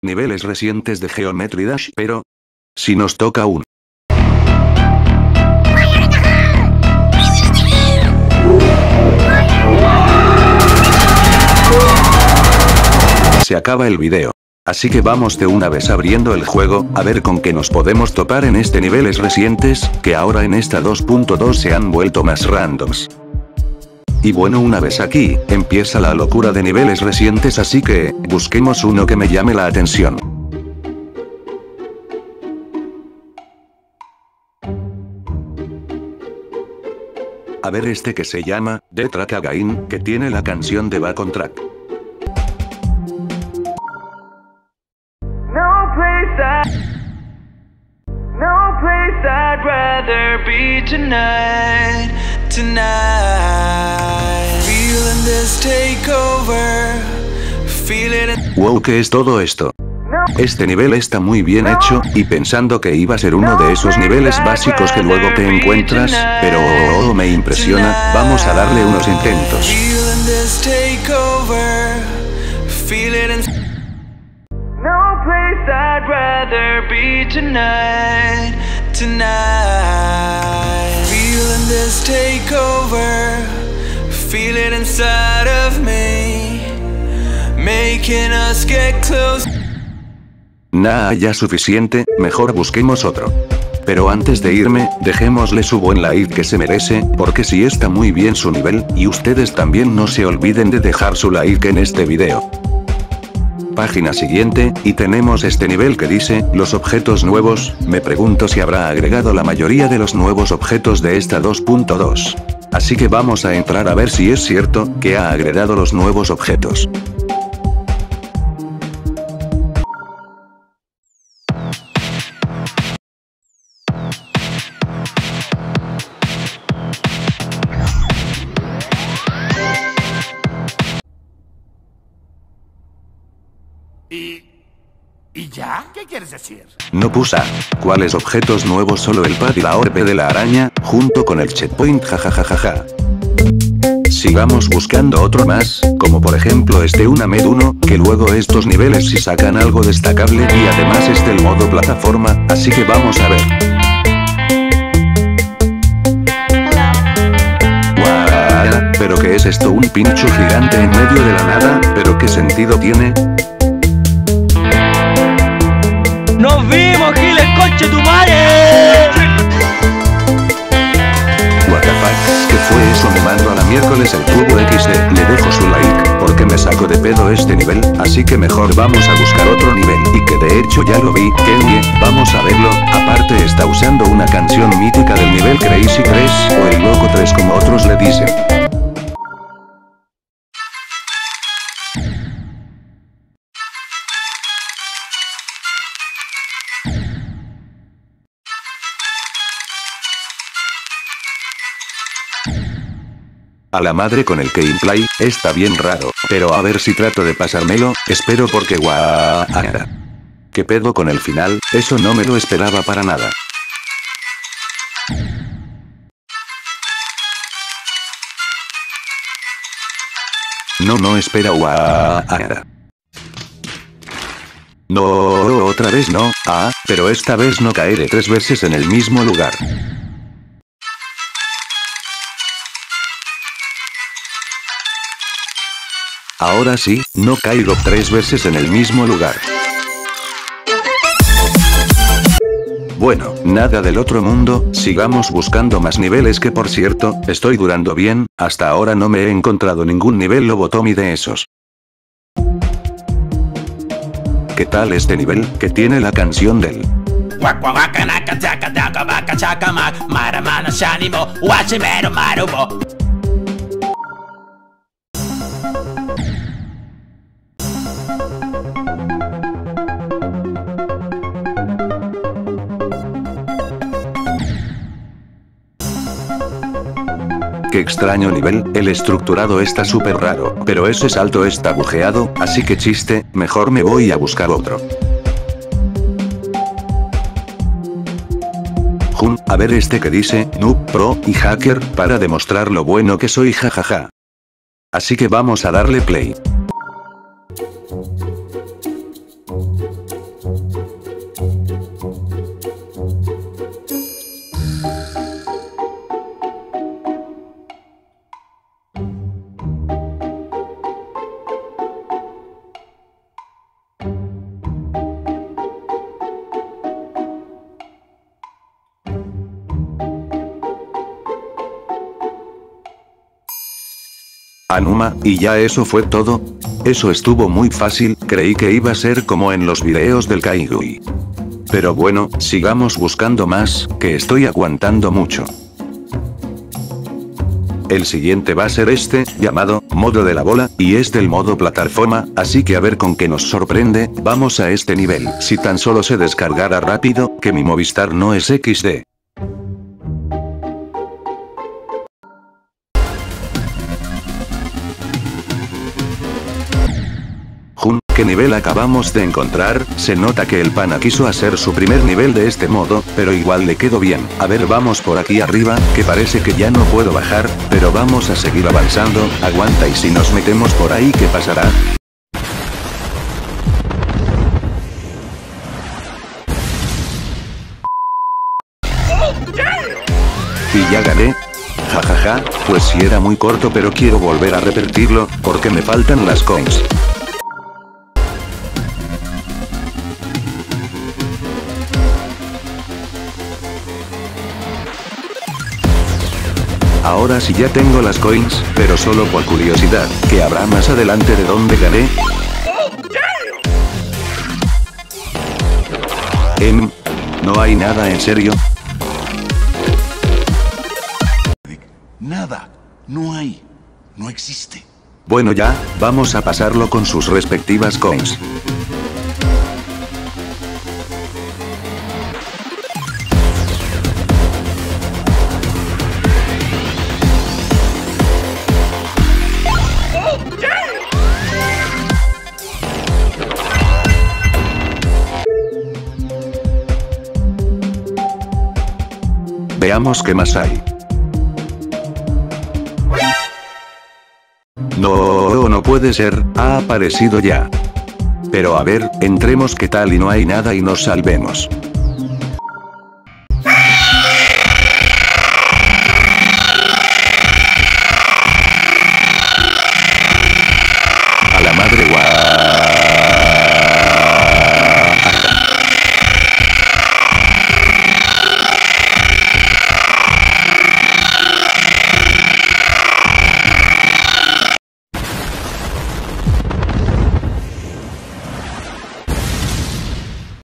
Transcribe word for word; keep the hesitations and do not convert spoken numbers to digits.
niveles recientes de Geometry Dash, pero... si nos toca un... se acaba el video. Así que vamos de una vez abriendo el juego, a ver con qué nos podemos topar en este niveles recientes, que ahora en esta dos punto dos se han vuelto más randoms. Y bueno, una vez aquí, empieza la locura de niveles recientes, así que, busquemos uno que me llame la atención. A ver este que se llama, The Track Again, que tiene la canción de Back on Track. No place I'd rather be tonight, tonight. Feeling this takeover, feeling it. Wow, ¿qué es todo esto? Este nivel está muy bien hecho, y pensando que iba a ser uno de esos niveles básicos que luego te encuentras, pero oh, oh, me impresiona, vamos a darle unos intentos. Feeling this takeover, feeling it. No place I'd rather be tonight, tonight. Feeling this takeover, feel it inside of me, making us get close. Nah, ya suficiente, mejor busquemos otro. Pero antes de irme, dejémosle su buen like que se merece, porque sí está muy bien su nivel, y ustedes también no se olviden de dejar su like en este video. Página siguiente, y tenemos este nivel que dice, los objetos nuevos, me pregunto si habrá agregado la mayoría de los nuevos objetos de esta dos punto dos. Así que vamos a entrar a ver si es cierto, que ha agregado los nuevos objetos. ¿Y... ¿Y ya? ¿Qué quieres decir? No pusa. ¿Cuáles objetos nuevos? Solo el pad y la orbe de la araña, junto con el checkpoint, jajajajaja. Sigamos buscando otro más, como por ejemplo este una med uno, que luego estos niveles si sacan algo destacable, y además este el modo plataforma, así que vamos a ver. Guau, ¿pero qué es esto? ¿Un pincho gigante en medio de la nada? ¿Pero qué sentido tiene? ¡Nos vimos, Giles, coche tu madre! What the fuck, ¿qué fue eso? Me mando a la miércoles el tubo equis de, le dejo su like, porque me saco de pedo este nivel, así que mejor vamos a buscar otro nivel, y que de hecho ya lo vi, que bien, vamos a verlo, aparte está usando una canción mítica del nivel Crazy tres, o el Loco tres como otros le dicen. A la madre con el gameplay, está bien raro, pero a ver si trato de pasármelo, espero porque guau. ¿Qué pedo con el final? Eso no me lo esperaba para nada. No, no, espera, guau. No, otra vez no, ah, pero esta vez no caeré tres veces en el mismo lugar. Ahora sí, no caigo tres veces en el mismo lugar. Bueno, nada del otro mundo, sigamos buscando más niveles que por cierto, estoy durando bien, hasta ahora no me he encontrado ningún nivel lobotomi de esos. ¿Qué tal este nivel, que tiene la canción del... Qué extraño nivel, el estructurado está súper raro, pero ese salto está bugueado, así que chiste, mejor me voy a buscar otro. Jun, a ver este que dice, noob, pro y hacker, para demostrar lo bueno que soy, jajaja. Así que vamos a darle play. Anuma, ¿y ya eso fue todo? Eso estuvo muy fácil, creí que iba a ser como en los videos del Kaigui. Pero bueno, sigamos buscando más, que estoy aguantando mucho. El siguiente va a ser este, llamado, modo de la bola, y es del modo plataforma, así que a ver con qué nos sorprende, vamos a este nivel. Si tan solo se descargara rápido, que mi Movistar no es equis de. Jun, ¿qué nivel acabamos de encontrar? Se nota que el pana quiso hacer su primer nivel de este modo, pero igual le quedó bien. A ver, vamos por aquí arriba, que parece que ya no puedo bajar, pero vamos a seguir avanzando. Aguanta, y si nos metemos por ahí, ¿qué pasará? Y ya gané. Jajaja, pues sí era muy corto, pero quiero volver a repetirlo, porque me faltan las coins. Ahora sí ya tengo las coins, pero solo por curiosidad, ¿qué habrá más adelante de donde gané? Em, ¿no hay nada en serio? Nada. No hay. No existe. Bueno ya, vamos a pasarlo con sus respectivas coins. Veamos qué más hay. No, no puede ser, ha aparecido ya. Pero a ver, entremos qué tal y no hay nada y nos salvemos.